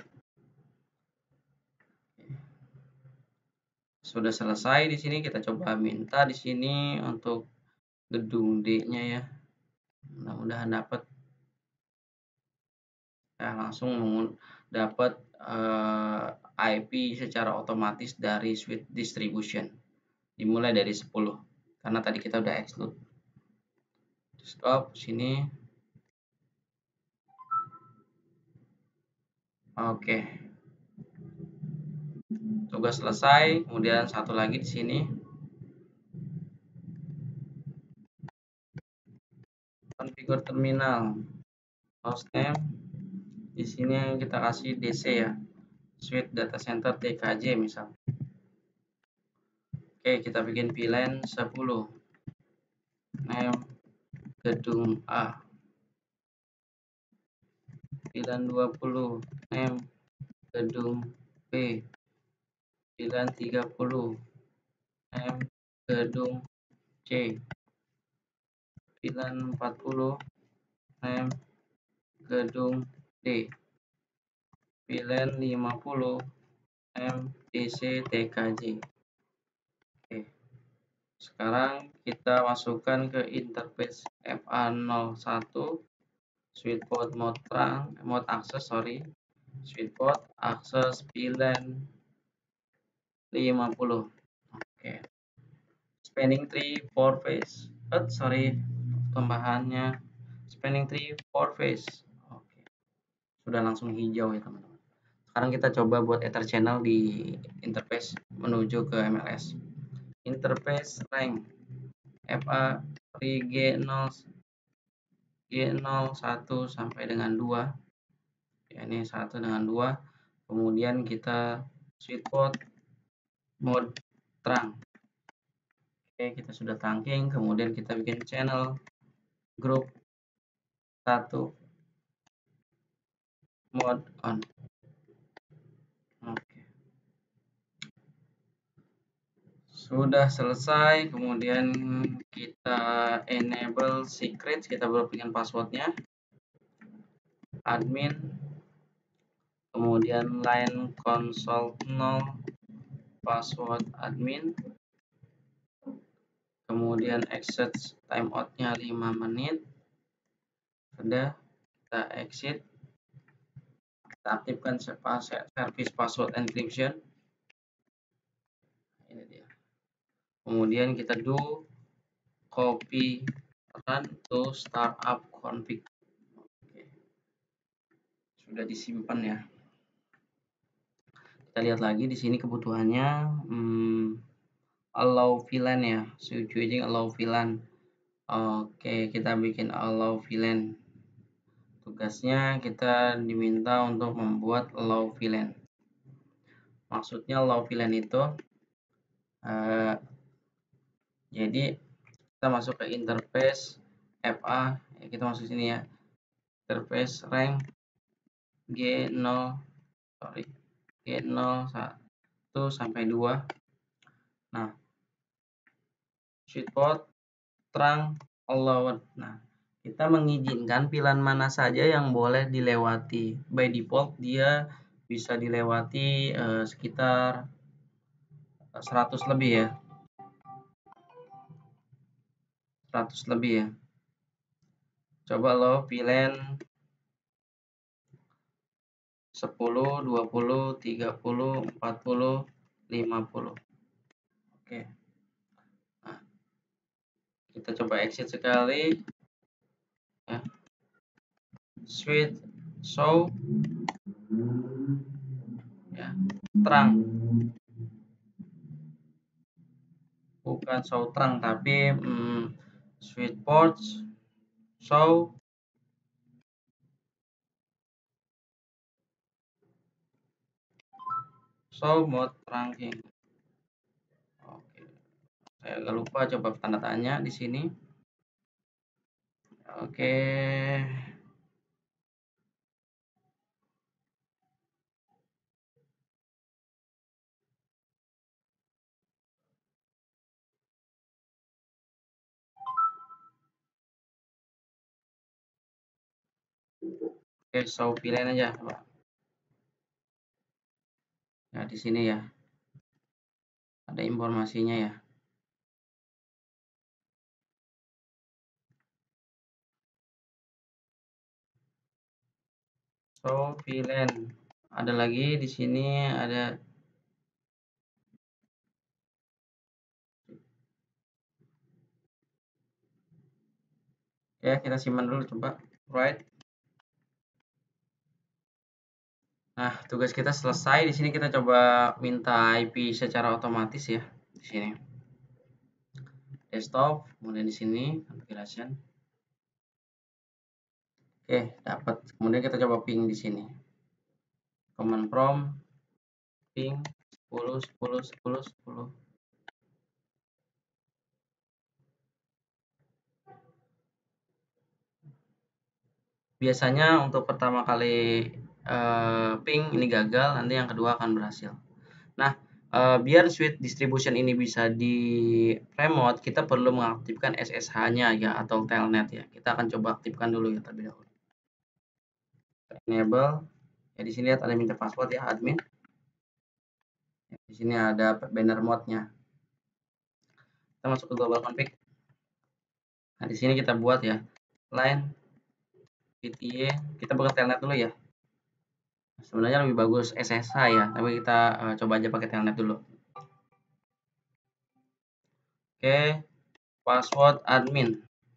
Sudah selesai di sini, kita coba minta di sini untuk gedung D-nya ya. Mudah-mudahan dapat. Ya, langsung dapat IP secara otomatis dari switch distribution. dimulai dari 10 karena tadi kita udah exclude. Stop sini. Oke. Tugas selesai, kemudian satu lagi di sini. Configure terminal. Hostname di sini kita kasih DC ya. Suite Data Center TKJ misal. Oke, kita bikin VLAN 10. Name gedung A. VLAN 20. Name gedung B. VLAN 30. Name gedung C. VLAN 40. Name gedung D. VLAN 50. Name DC TKJ. Oke. Sekarang kita masukkan ke interface FA01 switch port mode terang, mode akses switch port akses VLAN 50. Oke. Spanning tree 4 phase. Tambahannya spanning tree 4 phase. Oke. Sudah langsung hijau ya teman-teman. Sekarang kita coba buat ether channel di interface menuju ke MLS. Interface rank FA G0 G01 sampai dengan 2. Ya, ini 1 dengan 2. Kemudian kita switch port mode terang. Oke, kita sudah trunking, kemudian kita bikin channel group 1 mode on. Oke. Sudah selesai, kemudian kita enable secrets, kita belum bikin passwordnya. Admin, kemudian line console 0 password admin, kemudian exit timeoutnya 5 menit. Sudah, kita exit, kita aktifkan service password encryption. Ini dia. Kemudian kita do copy run to startup config. Oke. Sudah disimpan ya. Kita lihat lagi di sini kebutuhannya allow VLAN ya, switching allow VLAN. Oke, kita bikin allow VLAN. Tugasnya kita diminta untuk membuat allow VLAN. Maksudnya allow VLAN itu jadi kita masuk ke interface FA, kita masuk sini ya, interface rank G0 1 sampai 2. Nah, switch port terang allowed. Nah, kita mengizinkan pilihan mana saja yang boleh dilewati. By default dia bisa dilewati sekitar 100 lebih ya. 100 lebih ya. Coba lo VLAN 10, 20, 30, 40, 50. Oke. Nah, kita coba exit sekali. Ya. Switch show ya, terang. Bukan show terang tapi switch ports show mode trunking. Oke. Saya agak lupa, coba tanda tanya di sini. Oke. Oke, show VLAN aja, Pak. Ya, di sini ya. Ada informasinya ya. Show VLAN. Ada lagi di sini ada Oke, kita simpan dulu coba. Right. Nah, tugas kita selesai. Di sini kita coba minta IP secara otomatis ya. Di sini. Desktop, kemudian di sini configuration. Oke, dapat. Kemudian kita coba ping di sini. Command prompt ping 10 10 10 10. Biasanya untuk pertama kali ping ini gagal, nanti yang kedua akan berhasil. Nah, biar switch distribution ini bisa di remote, kita perlu mengaktifkan SSH-nya ya atau telnet ya. Kita akan coba aktifkan dulu ya terlebih dahulu. Enable. Ya di sini lihat ada minta password ya admin. Ya, di sini ada banner mode-nya. Kita masuk ke global config. Nah, di sini kita buat ya line PTA. Kita buka telnet dulu ya. Sebenarnya lebih bagus SSH ya, tapi kita coba aja pakai telnet dulu. Oke, password admin.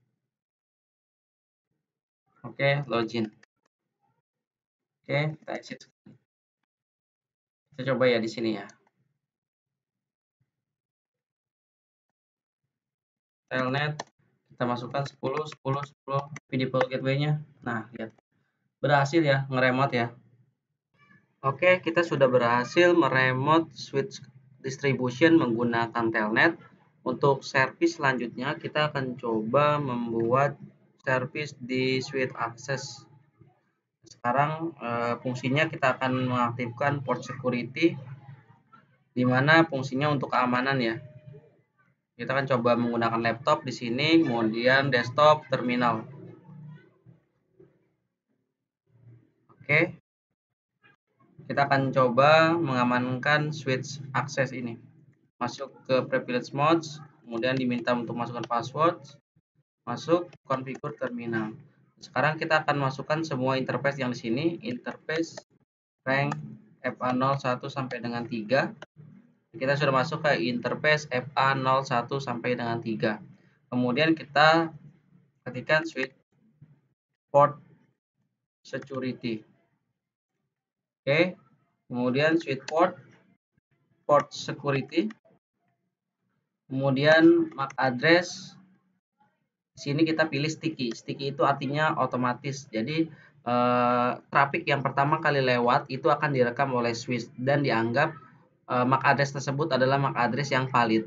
Oke, login. Oke, kita exit. Kita coba ya di sini ya. Telnet kita masukkan 10 10 10 default gateway-nya. Nah, lihat. Berhasil ya ngeremote ya. Oke, kita sudah berhasil meremote switch distribution menggunakan telnet. Untuk service selanjutnya kita akan coba membuat service di switch access. Sekarang fungsinya kita akan mengaktifkan port security, di mana fungsinya untuk keamanan ya. Kita akan coba menggunakan laptop di sini, kemudian desktop, terminal. Oke, kita akan coba mengamankan switch access ini. Masuk ke privilege modes, kemudian diminta untuk masukkan password, masuk configure terminal. Sekarang kita akan masukkan semua interface yang di sini, interface rank FA01 sampai dengan 3. Kita sudah masuk ke interface FA01 sampai dengan 3. Kemudian kita ketikkan switch port security. Oke, kemudian switch port security, kemudian MAC address. Di sini kita pilih sticky. Sticky itu artinya otomatis. Jadi traffic yang pertama kali lewat itu akan direkam oleh switch dan dianggap MAC address tersebut adalah MAC address yang valid.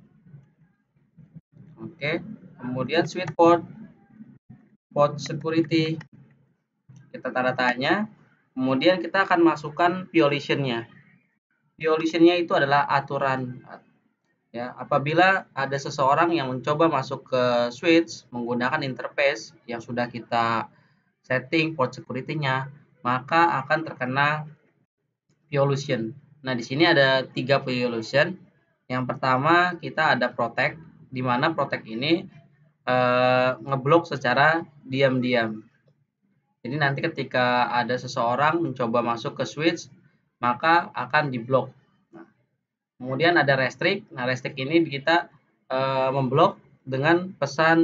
Oke, kemudian switch port security kita tanda tanya. Kemudian kita akan masukkan violation-nya. Violation-nya itu adalah aturan ya. Apabila ada seseorang yang mencoba masuk ke switch menggunakan interface yang sudah kita setting port security-nya, maka akan terkena violation. Nah, di sini ada 3 violation. Yang pertama kita ada protect, di mana protect ini ngeblok secara diam-diam. Jadi nanti ketika ada seseorang mencoba masuk ke switch, maka akan diblok. Nah, kemudian ada restrict. Nah, restrict ini kita memblok dengan pesan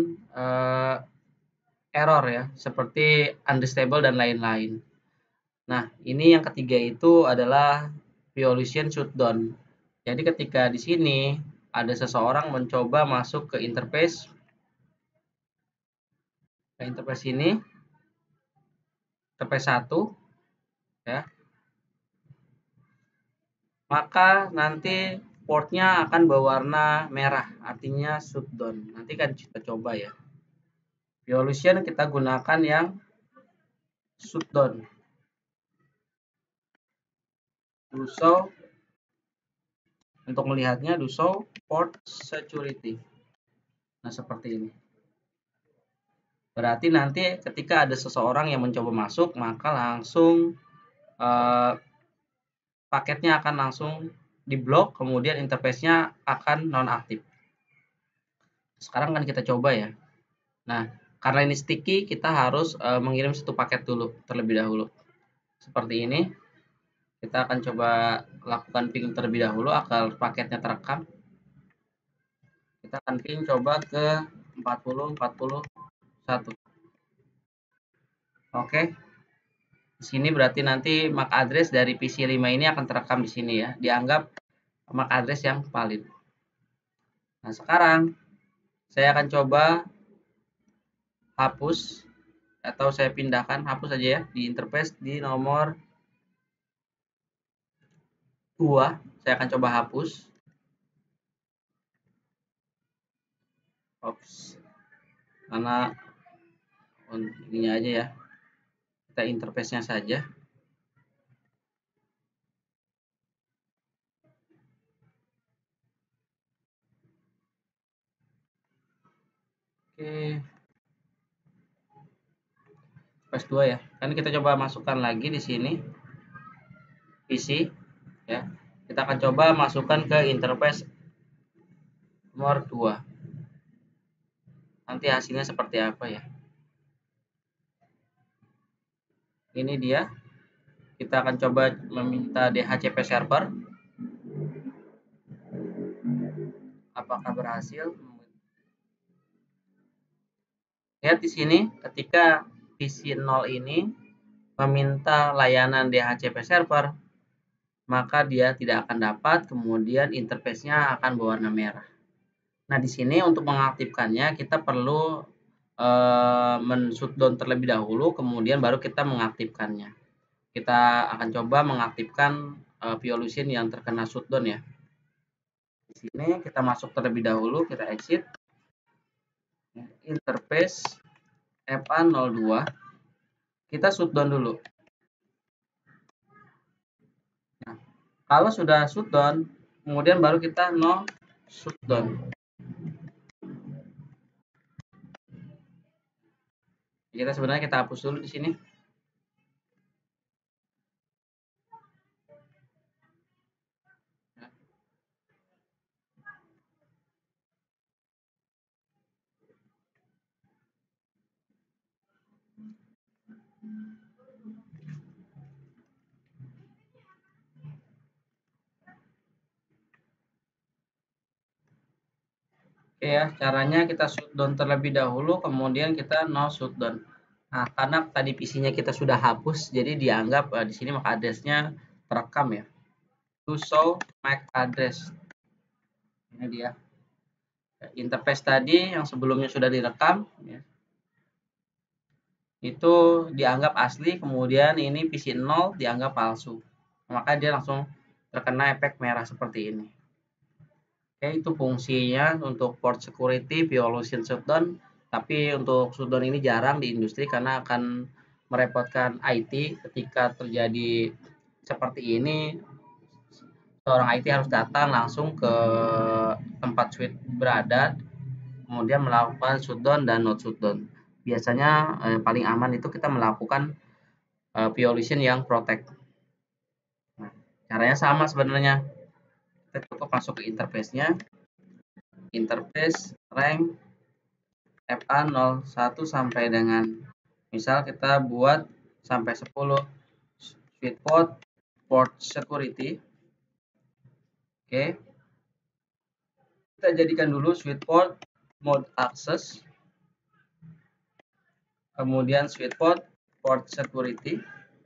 error ya, seperti unstable dan lain-lain. Nah, ini yang ketiga itu adalah violation shutdown. Jadi ketika di sini ada seseorang mencoba masuk ke interface ini, interface 1 ya, maka nanti portnya akan berwarna merah, artinya shutdown. Nanti kan kita coba ya. Violation kita gunakan yang shutdown. Do show, untuk melihatnya do show port security. Nah, seperti ini. Berarti nanti ketika ada seseorang yang mencoba masuk, maka langsung paketnya akan langsung diblok, kemudian interface-nya akan nonaktif. Sekarang kan kita coba ya. Nah, karena ini sticky, kita harus mengirim satu paket dulu terlebih dahulu. Seperti ini. Kita akan coba lakukan ping terlebih dahulu agar paketnya terekam. Kita akan ping coba ke 40 41. Oke. Di sini berarti nanti MAC address dari PC 5 ini akan terekam di sini ya. Dianggap MAC address yang valid. Nah, sekarang saya akan coba hapus atau saya pindahkan, hapus saja ya, di interface di nomor 2. Saya akan coba hapus. Oops. Karena ini aja ya. Kita interface-nya saja. Oke. Interface 2 ya. Kan kita coba masukkan lagi di sini PC ya. Kita akan coba masukkan ke interface nomor 2. Nanti hasilnya seperti apa ya. Ini dia. Kita akan coba meminta DHCP server. Apakah berhasil? Lihat di sini ketika PC 0 ini meminta layanan DHCP server, maka dia tidak akan dapat, kemudian interface-nya akan berwarna merah. Nah, di sini untuk mengaktifkannya kita perlu men-shutdown terlebih dahulu, kemudian baru kita mengaktifkannya. Kita akan coba mengaktifkan Violution yang terkena shutdown ya. Di sini kita masuk terlebih dahulu, kita exit. Interface FA02. Kita shutdown dulu. Nah, kalau sudah shutdown, kemudian baru kita no shutdown. Kita hapus dulu di sini. Oke ya, caranya kita shutdown terlebih dahulu, kemudian kita no shutdown. Nah, karena tadi PC-nya kita sudah hapus, jadi dianggap di sini MAC address-nya terekam ya. To show MAC address. Ini dia. Interface tadi yang sebelumnya sudah direkam, ya, itu dianggap asli, kemudian ini PC 0 dianggap palsu. Maka dia langsung terkena efek merah seperti ini. Oke, itu fungsinya untuk port security Violution shutdown, tapi untuk shutdown ini jarang di industri karena akan merepotkan IT ketika terjadi seperti ini. Seorang IT harus datang langsung ke tempat switch berada, kemudian melakukan shutdown dan not shutdown. Biasanya paling aman itu kita melakukan Violution yang protect. Nah, caranya sama sebenarnya. Kita cukup masuk ke interface-nya. Interface rank FA01 sampai dengan misal kita buat sampai 10 sweet port security. Oke. Kita jadikan dulu sweet port mode access. Kemudian sweet port security.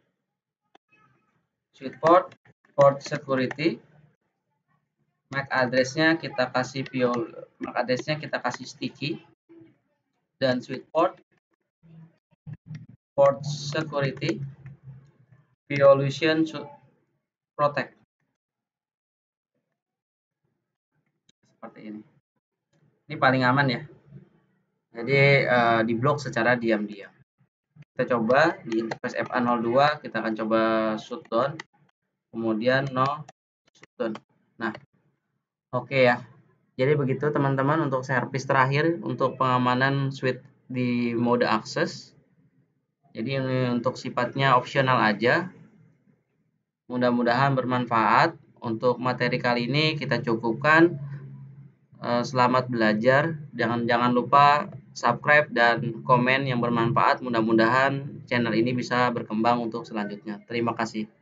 Sweet port security. MAC address-nya kita kasih MAC address-nya kita kasih sticky, dan sweet port security Violution protect seperti ini. Ini paling aman ya. Jadi diblok secara diam-diam. Kita coba di interface FA02, kita akan coba shutdown, kemudian no shutdown. Nah, oke ya. Jadi begitu teman-teman untuk servis terakhir untuk pengamanan switch di mode akses. Jadi ini untuk sifatnya opsional aja. Mudah-mudahan bermanfaat. Untuk materi kali ini kita cukupkan. Selamat belajar. Jangan lupa subscribe dan komen yang bermanfaat. Mudah-mudahan channel ini bisa berkembang untuk selanjutnya. Terima kasih.